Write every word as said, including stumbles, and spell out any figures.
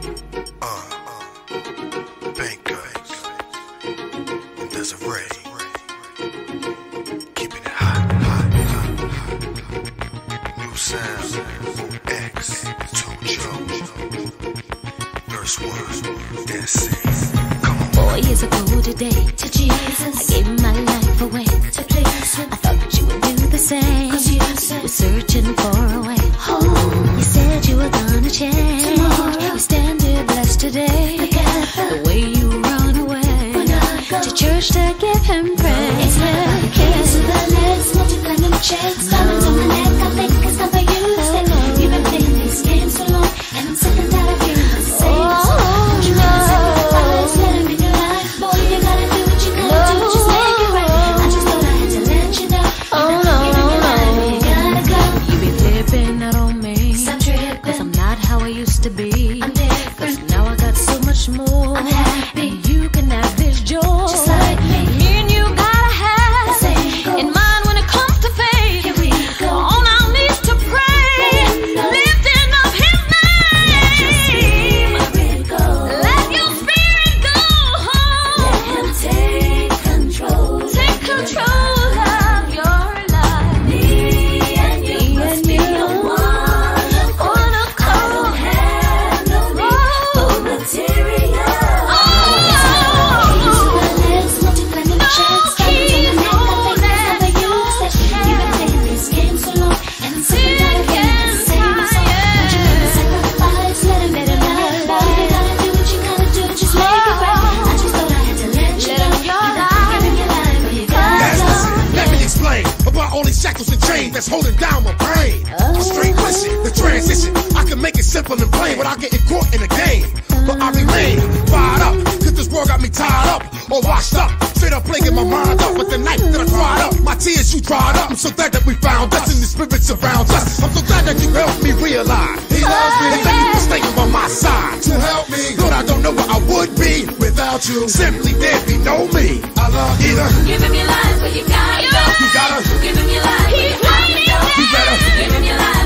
Uh, Bankers and Desiree, keeping it hot, hot, hot, hot. New sound, X, two Joe. Verse one, Desiree. Come on. Four years ago today, to Jesus, I gave my life away to please Him. I thought that you would do the same, 'cause you said you were searching for a way home. You said you were gonna change tomorrow. You stand here blessed today. Together. The way you run away when I go to church to give Him praise. It's not about the keys to the legs, multiplying them checks, diamonds on my neck. I think it's time for you to stay. You've been playing these games so long, and I'm sick and tired of hearing the same. Oh, don't you wanna sacrifice? Let Him in your life, boy. You gotta do what you gotta do, just make it right. I just thought I had to let you know. Oh no, no, no, you gotta go. You be flipping out on me. Stop tripping, 'cause I'm not how I used to be. I'm different, 'cause now I got so much more. I'm happy, and you can have this joy just like me. Me and you gotta have the same goal in mind when it comes to faith. Here we go, on our knees to pray, lifting up His name. Let your spirit go home. Let Him take control. Take control of your life. Me and you must be on one accord. I don't have no need for material. Oh, let's multiply them checks. Diamonds on my neck. I think it's time for you to say. You've been playing these games so long, and I'm sick and tired of hearing the same song. Don't you wanna sacrifice? Let Him in your life, boy. You gotta do what you gotta do, just make it right. I just thought I had to let you know. You gotta give Him your life, but you gotta That's go. the sin. Let me explain about all these shackles and chains that's holding down my brain. A straight listen, the transition. I can make it simple and plain without getting caught in the game. But I remain fired up, 'cause this world got me tied up or washed up. Straight up plaguing my mind up with the night that I cried up. My tears you dried up. I'm so glad that we found us and the spirit surrounds us. I'm so glad that you helped me realize He loves me. And thank you for staying by my side to help me. Lord, I don't know where I would be without you. Simply there'd be no me. I love you. Give Him your life, but you gotta go. You gotta. Give Him your life, but you gotta go. You better. Give Him your life.